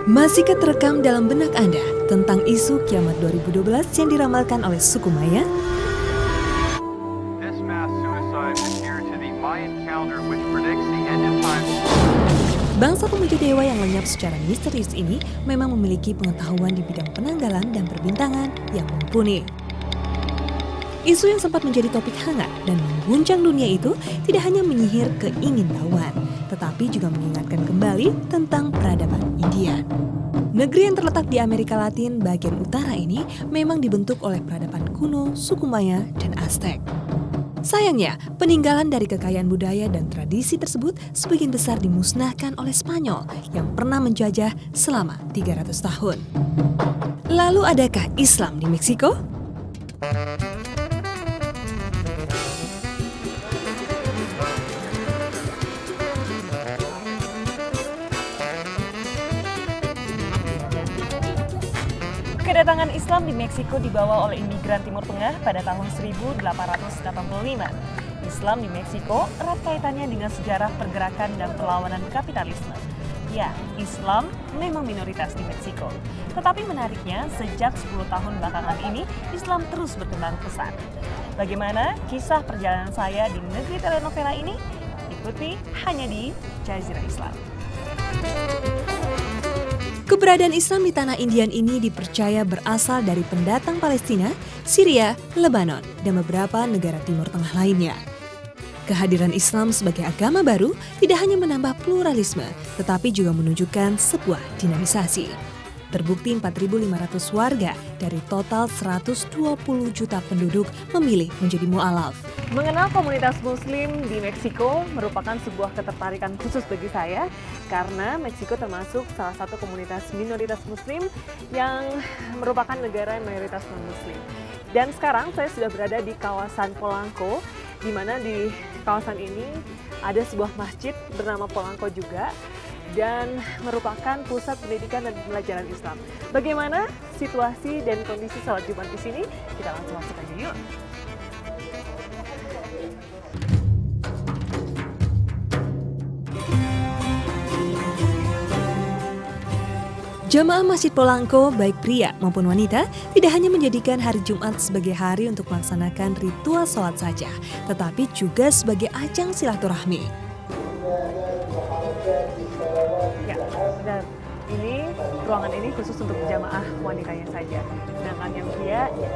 Masihkah terekam dalam benak Anda tentang isu kiamat 2012 yang diramalkan oleh suku Maya? Bangsa pemuja dewa yang lenyap secara misterius ini memang memiliki pengetahuan di bidang penanggalan dan perbintangan yang mumpuni. Isu yang sempat menjadi topik hangat dan mengguncang dunia itu tidak hanya menyihir keingintahuan, tetapi juga mengingatkan kembali tentang peradaban India. Negeri yang terletak di Amerika Latin bagian utara ini memang dibentuk oleh peradaban kuno, suku Maya, dan Aztec. Sayangnya, peninggalan dari kekayaan budaya dan tradisi tersebut sebagian besar dimusnahkan oleh Spanyol yang pernah menjajah selama 300 tahun. Lalu adakah Islam di Meksiko? Kedatangan Islam di Meksiko dibawa oleh imigran Timur Tengah pada tahun 1885. Islam di Meksiko erat kaitannya dengan sejarah pergerakan dan perlawanan kapitalisme. Ya, Islam memang minoritas di Meksiko. Tetapi menariknya, sejak 10 tahun belakangan ini, Islam terus berkembang pesat. Bagaimana kisah perjalanan saya di negeri telenovela ini? Ikuti hanya di Jazirah Islam. Keberadaan Islam di tanah Indian ini dipercaya berasal dari pendatang Palestina, Syria, Lebanon, dan beberapa negara Timur Tengah lainnya. Kehadiran Islam sebagai agama baru tidak hanya menambah pluralisme, tetapi juga menunjukkan sebuah dinamisasi. Terbukti 4.500 warga dari total 120 juta penduduk memilih menjadi mu'alaf. Mengenal komunitas Muslim di Meksiko merupakan sebuah ketertarikan khusus bagi saya karena Meksiko termasuk salah satu komunitas minoritas Muslim yang merupakan negara mayoritas non-Muslim. Dan sekarang saya sudah berada di kawasan Polanco, di mana di kawasan ini ada sebuah masjid bernama Polanco juga, dan merupakan pusat pendidikan dan pembelajaran Islam. Bagaimana situasi dan kondisi sholat Jumat di sini? Kita langsung masuk aja yuk. Jamaah Masjid Polanco, baik pria maupun wanita, tidak hanya menjadikan hari Jumat sebagai hari untuk melaksanakan ritual sholat saja, tetapi juga sebagai ajang silaturahmi. Ya, benar. Ini ruangan ini khusus untuk jamaah wanitanya saja. Sedangkan yang pria, ya.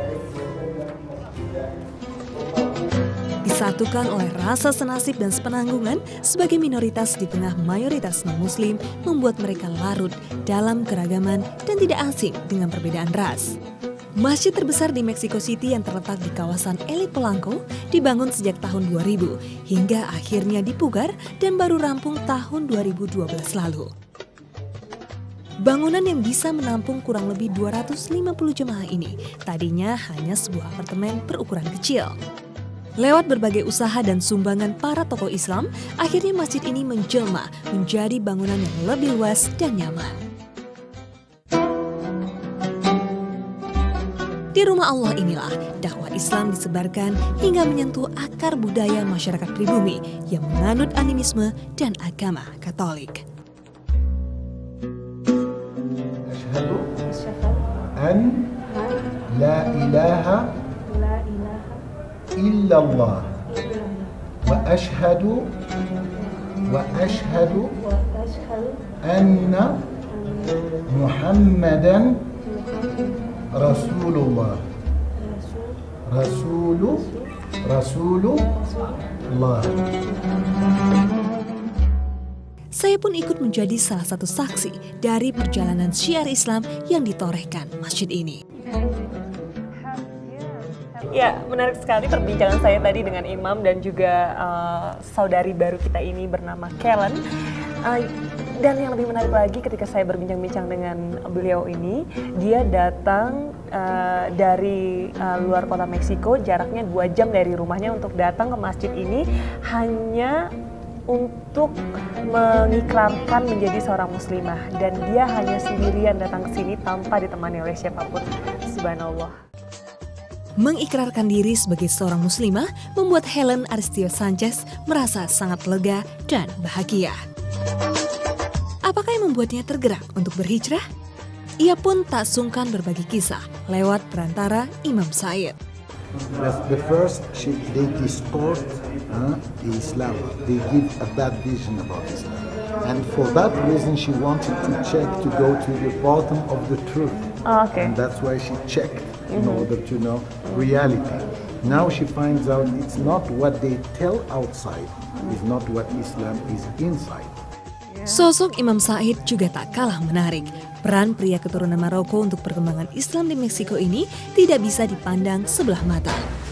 Disatukan oleh rasa senasib dan sepenanggungan sebagai minoritas di tengah mayoritas non-Muslim membuat mereka larut dalam keragaman dan tidak asing dengan perbedaan ras. Masjid terbesar di Mexico City yang terletak di kawasan elit Polanco dibangun sejak tahun 2000 hingga akhirnya dipugar dan baru rampung tahun 2012 lalu. Bangunan yang bisa menampung kurang lebih 250 jemaah ini tadinya hanya sebuah apartemen berukuran kecil. Lewat berbagai usaha dan sumbangan para tokoh Islam, akhirnya masjid ini menjelma menjadi bangunan yang lebih luas dan nyaman. Di rumah Allah inilah dakwah Islam disebarkan hingga menyentuh akar budaya masyarakat pribumi yang menganut animisme dan agama Katolik. Asyhadu an la ilaha illallah wa ashhadu anna Muhammadan Rasulullah. Rasulullah. Saya pun ikut menjadi salah satu saksi dari perjalanan syiar Islam yang ditorehkan masjid ini. Ya, menarik sekali perbincangan saya tadi dengan Imam dan juga saudari baru kita ini bernama Kellen. Dan yang lebih menarik lagi ketika saya berbincang-bincang dengan beliau ini, dia datang dari luar kota Meksiko, jaraknya 2 jam dari rumahnya untuk datang ke masjid ini hanya untuk mengikrarkan menjadi seorang muslimah. Dan dia hanya sendirian datang ke sini tanpa ditemani oleh siapapun. Subhanallah. Mengikrarkan diri sebagai seorang muslimah membuat Helen Aristeo Sanchez merasa sangat lega dan bahagia. Apakah yang membuatnya tergerak untuk berhijrah? Ia pun tak sungkan berbagi kisah lewat perantara Imam Said. The first, they distort Islam. They give a bad vision about Islam. And for that reason, she wanted to check, to go to the bottom of the truth. Oh, okay. And that's why she checked in order to know reality. Now she finds out it's not what they tell outside, it's not what Islam is inside. Sosok Imam Said juga tak kalah menarik. Peran pria keturunan Maroko untuk perkembangan Islam di Meksiko ini tidak bisa dipandang sebelah mata.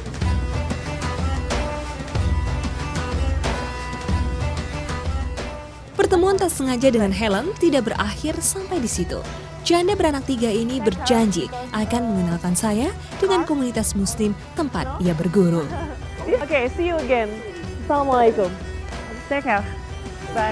Pertemuan tak sengaja dengan Helen tidak berakhir sampai di situ. Janda beranak 3 ini berjanji akan mengenalkan saya dengan komunitas muslim tempat ia berguru. Okay, see you again. Assalamualaikum. Take care. Bye.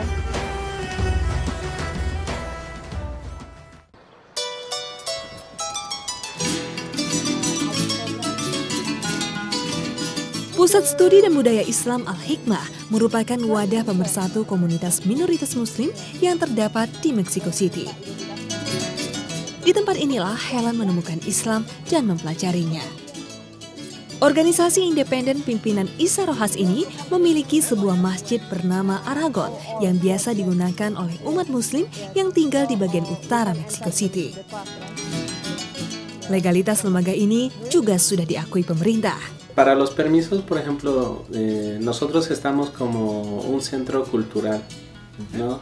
Pusat Studi dan Budaya Islam Al-Hikmah merupakan wadah pemersatu komunitas minoritas muslim yang terdapat di Mexico City. Di tempat inilah Helen menemukan Islam dan mempelajarinya. Organisasi independen pimpinan Isa Rojas ini memiliki sebuah masjid bernama Aragon yang biasa digunakan oleh umat muslim yang tinggal di bagian utara Mexico City. Legalitas lembaga ini juga sudah diakui pemerintah. Para los permisos, por ejemplo, nosotros estamos como un centro cultural, ¿no?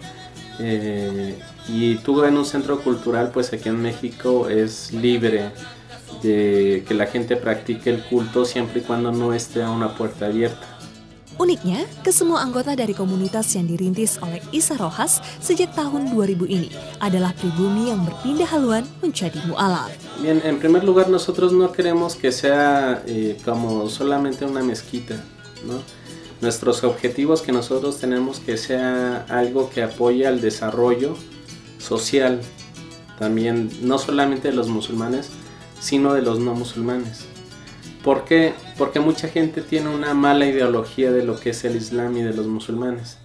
Y tú en un centro cultural, pues aquí en México es libre de que la gente practique el culto siempre y cuando no esté a una puerta abierta. Uniknya, kesemua anggota dari komunitas yang dirintis oleh Isa Rojas sejak tahun 2000 ini adalah pribumi yang berpindah haluan menjadi mu'alaf. Bien, en primer lugar nosotros no queremos que sea como solamente una mezquita, ¿no? Nuestros objetivos que nosotros tenemos que sea algo que apoye al desarrollo social, también no solamente de los musulmanes, sino de los no musulmanes. ¿Por qué? Porque mucha gente tiene una mala ideología de lo que es el Islam y de los musulmanes.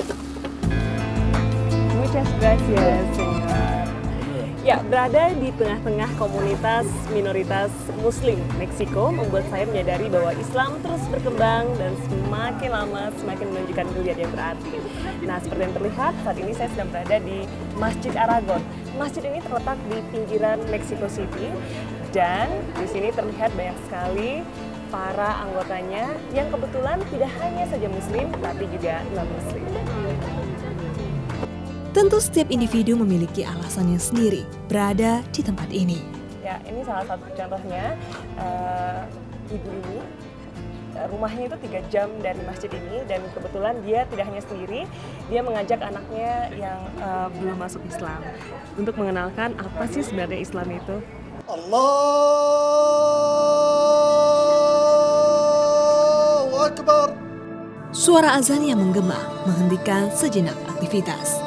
Muchas gracias, señor. Ya, berada di tengah-tengah komunitas minoritas Muslim Meksiko membuat saya menyadari bahwa Islam terus berkembang dan semakin lama semakin menunjukkan geliat yang berarti. Nah, seperti yang terlihat, saat ini saya sedang berada di Masjid Aragon. Masjid ini terletak di pinggiran Mexico City dan di sini terlihat banyak sekali para anggotanya yang kebetulan tidak hanya saja Muslim, tapi juga non-Muslim. Tentu setiap individu memiliki alasannya sendiri berada di tempat ini. Ya, ini salah satu contohnya. Ibu ini, rumahnya itu 3 jam dari masjid ini dan kebetulan dia tidak hanya sendiri, dia mengajak anaknya yang belum masuk Islam untuk mengenalkan apa sih sebenarnya Islam itu. Allahu Akbar. Suara azan yang menggema menghentikan sejenak aktivitas.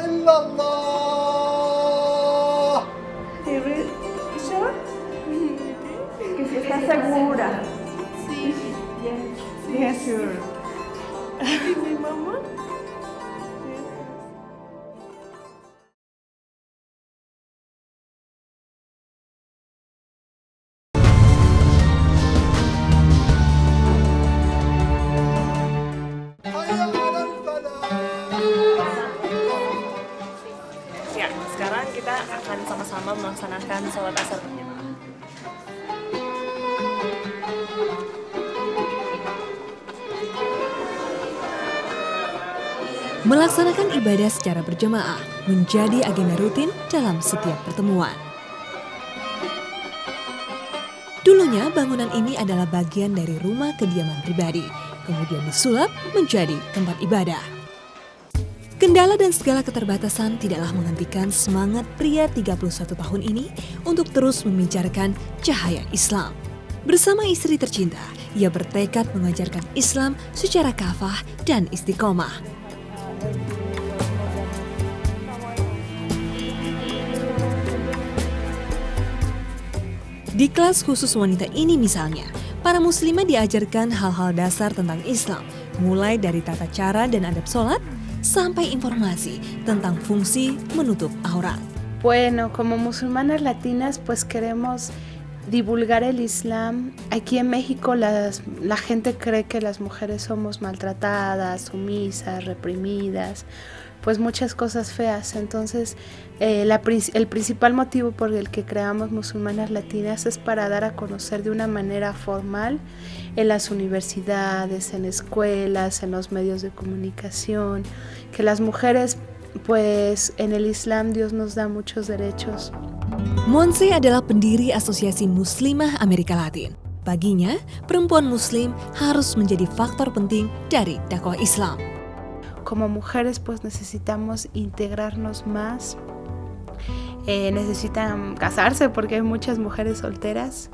¿Estás segura? Sí. Yes, sure. Mi mamá. Ya, sekarang kita akan sama-sama melaksanakan sholat asar berjamaah. Melaksanakan ibadah secara berjamaah menjadi agenda rutin dalam setiap pertemuan. Dulunya bangunan ini adalah bagian dari rumah kediaman pribadi, kemudian disulap menjadi tempat ibadah. Kendala dan segala keterbatasan tidaklah menghentikan semangat pria 31 tahun ini untuk terus memincarkan cahaya Islam. Bersama istri tercinta, ia bertekad mengajarkan Islam secara kafah dan istiqomah. Di kelas khusus wanita ini misalnya, para muslimah diajarkan hal-hal dasar tentang Islam, mulai dari tata cara dan adab sholat, sampai informasi tentang fungsi menutup aurat. Bueno, como musulmanas latinas, pues queremos divulgar el Islam. Aquí en México la gente cree que las mujeres somos maltratadas, sumisas, reprimidas, pues muchas cosas feas. Entonces el principal motivo por el que creamos Musulmanas Latinas es para dar a conocer de una manera formal en las universidades, en escuelas, en los medios de comunicación, que las mujeres, pues en el Islam Dios nos da muchos derechos. Monse adalah pendiri Asosiasi Muslimah Amerika Latin. Baginya, perempuan muslim harus menjadi faktor penting dari dakwah Islam. Como mujeres pues necesitamos integrarnos más, necesitan casarse porque hay muchas mujeres solteras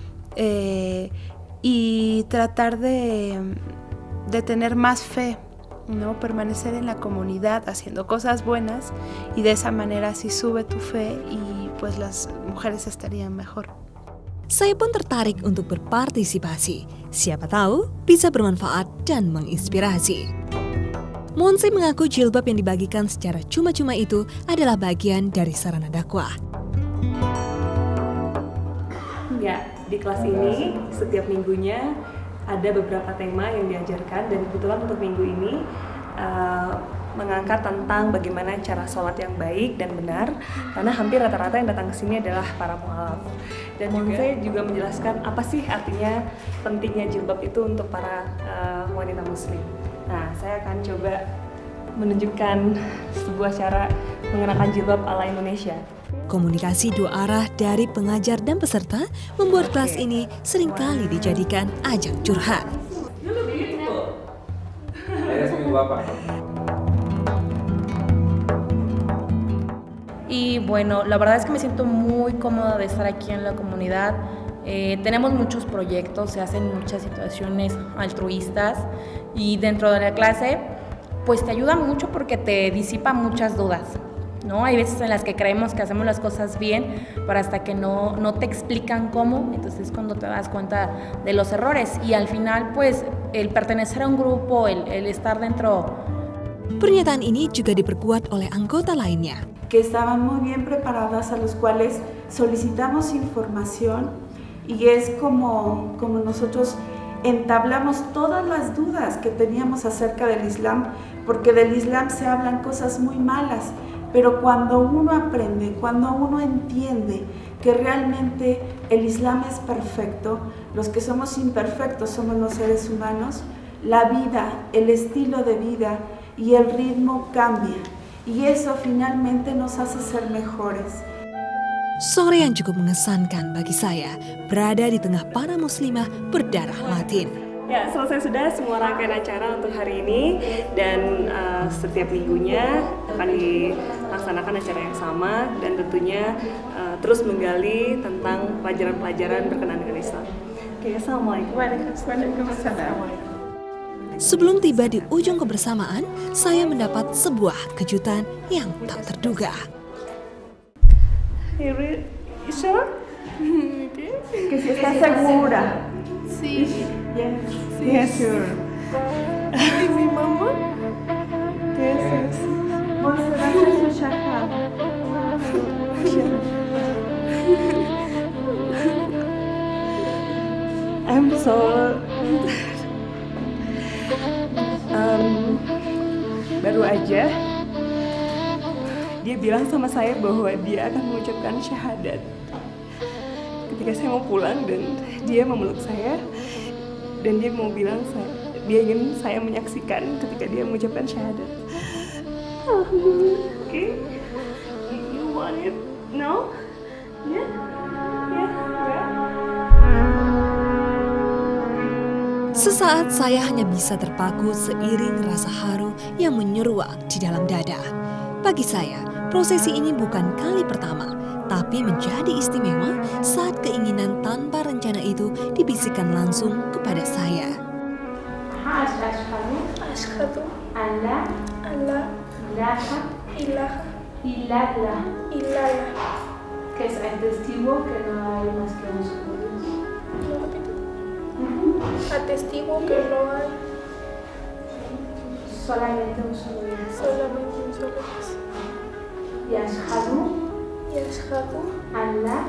y tratar de tener más fe, ¿no? Permanecer en la comunidad haciendo cosas buenas y de esa manera así sube tu fe y pues las mujeres estarían mejor. Saya pun tertarik untuk berpartisipasi. Siapa tahu bisa bermanfaat dan menginspirasi. Monse mengaku jilbab yang dibagikan secara cuma-cuma itu adalah bagian dari sarana dakwah. Ya, di kelas ini setiap minggunya ada beberapa tema yang diajarkan dan kebetulan untuk minggu ini mengangkat tentang bagaimana cara sholat yang baik dan benar, karena hampir rata-rata yang datang ke sini adalah para mualaf. Dan Monse juga menjelaskan apa sih artinya pentingnya jilbab itu untuk para wanita muslim. Nah, saya akan coba menunjukkan sebuah cara mengenakan jilbab ala Indonesia. Komunikasi dua arah dari pengajar dan peserta membuat kelas ini seringkali dijadikan ajang curhat. Y bueno, la verdad es que me siento muy cómoda de estar aquí en la comunidad. Tenemos muchos proyectos, se hacen muchas situaciones altruistas y dentro de la clase pues te ayuda mucho porque te disipa muchas dudas, ¿no? Hay veces en las que creemos que hacemos las cosas bien, pero hasta que no te explican cómo, entonces es cuando te das cuenta de los errores y al final pues el pertenecer a un grupo, el estar dentro. Pernyataan ini juga diperkuat oleh anggota lainnya. Que estaban muy bien preparadas, a los cuales solicitamos información y es como nosotros entablamos todas las dudas que teníamos acerca del Islam, porque del Islam se hablan cosas muy malas, pero cuando uno aprende, cuando uno entiende que realmente el Islam es perfecto, los que somos imperfectos somos los seres humanos, la vida, el estilo de vida y el ritmo cambia. Y eso finalmente nos hace ser mejores. Sore yang cukup mengesankan bagi saya berada di tengah para muslimah berdarah Latin. Ya, selesai sudah semua rangkaian acara untuk hari ini dan setiap minggunya akan dilaksanakan acara yang sama dan tentunya terus menggali tentang pelajaran-pelajaran berkenaan dengan Islam. Oke, assalamualaikum. Waalaikumsalam. Sebelum tiba di ujung kebersamaan, saya mendapat sebuah kejutan yang tak terduga. You sure? Que si está segura. Sí. Yes, sure. ¿Y mi mamá? Yes. Vos vas a hacer su shahada. I'm so baru aja dia bilang sama saya bahwa dia akan mengucapkan syahadat ketika saya mau pulang, dan dia memeluk saya dan dia mau bilang dia ingin saya menyaksikan ketika dia mengucapkan syahadat. Okay, you want it? No? Yeah? Yeah? Sesaat saya hanya bisa terpaku seiring rasa haru yang menyeruak di dalam dada. Bagi saya, prosesi ini bukan kali pertama, tapi menjadi istimewa saat keinginan tanpa rencana itu dibisikkan langsung kepada saya. Ashhadu an la ilaha illallah, que es el testigo que no hay más que un solo Dios. Atestigo que no hay Solamente un solo Dios. Solamente un solo Dios. Yashhadu Allah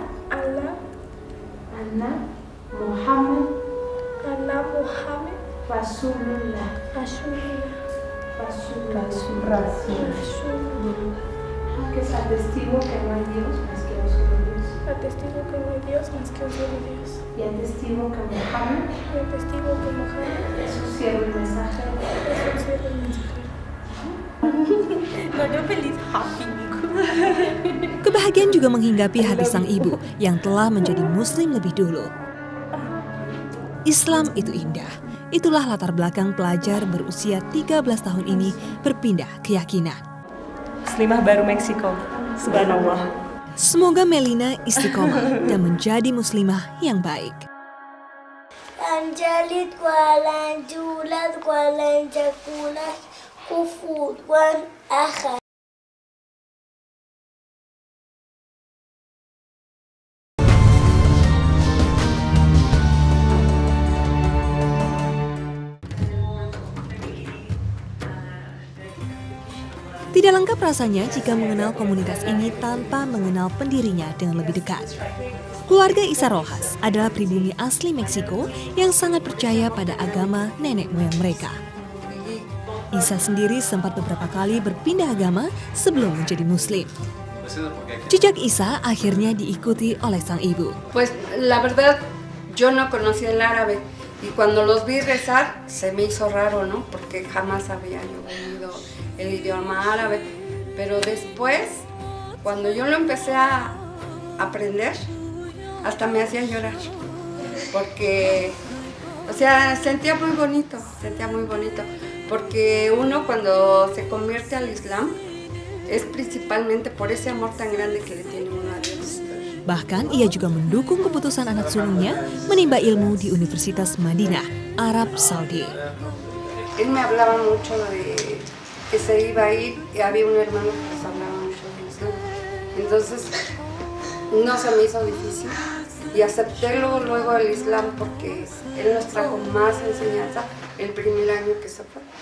Muhammad Muhammad Rasulullah. Que es atestigo que no hay Dios más que un solo Dios. Atestigo que no hay Dios más que un solo Dios. Y atestigo que Muhammad Es un siervo y mensajero. No, yo feliz, happy. Kebahagiaan juga menghinggapi hati sang ibu yang telah menjadi muslim lebih dulu. Islam itu indah. Itulah latar belakang pelajar berusia 13 tahun ini berpindah keyakinan. Muslimah baru Meksiko. Subhanallah. Semoga Melina istiqomah dan menjadi muslimah yang baik. Anjalit walan julat walan jakulas kufuwan ahad. Tidak lengkap rasanya jika mengenal komunitas ini tanpa mengenal pendirinya dengan lebih dekat. Keluarga Isa Rojas adalah pribumi asli Meksiko yang sangat percaya pada agama nenek moyang mereka. Isa sendiri sempat beberapa kali berpindah agama sebelum menjadi muslim. Jejak Isa akhirnya diikuti oleh sang ibu. Pues la verdad yo no conocía el árabe y cuando los vi rezar se me hizo raro, ¿no? Porque jamás había yo oído el idioma árabe, pero después cuando yo lo empecé a aprender hasta me hacía llorar porque o sea sentía muy bonito porque uno cuando se convierte al Islam es principalmente por ese amor tan grande que le tiene uno a Dios. Bahkan ia juga mendukung keputusan anak sulungnya menimba ilmu di Universitas Madinah, Arab Saudi. Él me hablaba mucho de que se iba a ir y había un hermano que nos hablaba mucho de Islam. Entonces no se me hizo difícil y acepté luego el Islam porque él nos trajo más enseñanza el primer año que se fue.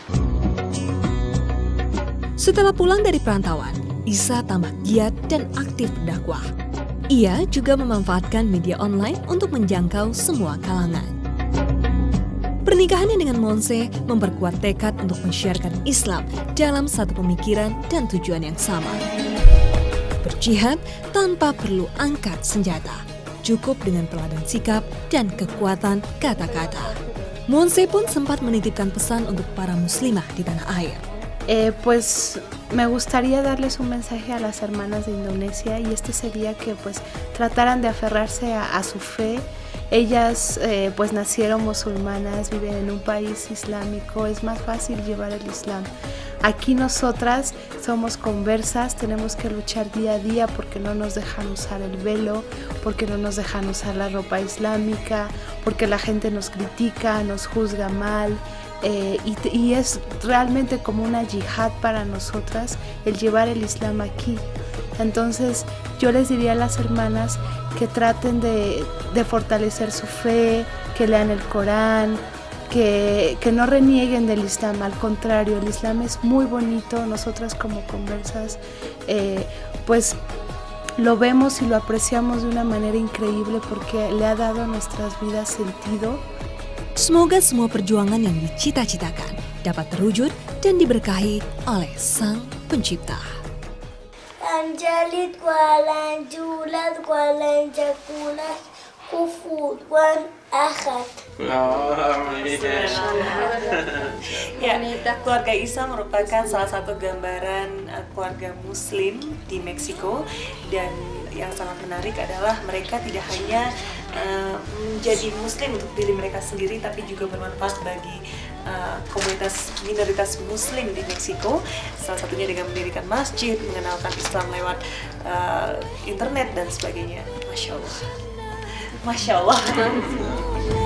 Setelah pulang dari perantauan, Isa tambah giat dan aktif berdakwah. Ia juga memanfaatkan media online untuk menjangkau semua kalangan. Pernikahannya dengan Monse memperkuat tekad untuk mensiarkan Islam dalam satu pemikiran dan tujuan yang sama. Berjihad tanpa perlu angkat senjata, cukup dengan teladan sikap dan kekuatan kata-kata. Monse pun sempat menitipkan pesan untuk para muslimah di tanah air. Pues me gustaría darles un mensaje a las hermanas de Indonesia y este sería que pues trataran de aferrarse a su fe. Ellas pues nacieron musulmanas, viven en un país islámico, es más fácil llevar el Islam. Aquí nosotras somos conversas, tenemos que luchar día a día porque no nos dejan usar el velo, porque no nos dejan usar la ropa islámica, porque la gente nos critica, nos juzga mal. Y es realmente como una yihad para nosotras el llevar el Islam aquí. Entonces yo les diría a las hermanas que traten de fortalecer su fe, que lean el Corán, que no renieguen del Islam, al contrario, el Islam es muy bonito. Nosotras como conversas pues lo vemos y lo apreciamos de una manera increíble porque le ha dado a nuestras vidas sentido. Semoga semua perjuangan yang dicita-citakan dapat terwujud dan diberkahi oleh Sang Pencipta. Anjalit walan julat walan jakulas kufuwan ahad. Ya, keluarga Isa merupakan salah satu gambaran keluarga Muslim di Meksiko, dan yang sangat menarik adalah mereka tidak hanya menjadi Muslim untuk diri mereka sendiri, tapi juga bermanfaat bagi komunitas minoritas Muslim di Meksiko. Salah satunya dengan mendirikan masjid, mengenalkan Islam lewat internet dan sebagainya. Masya Allah. Masya Allah.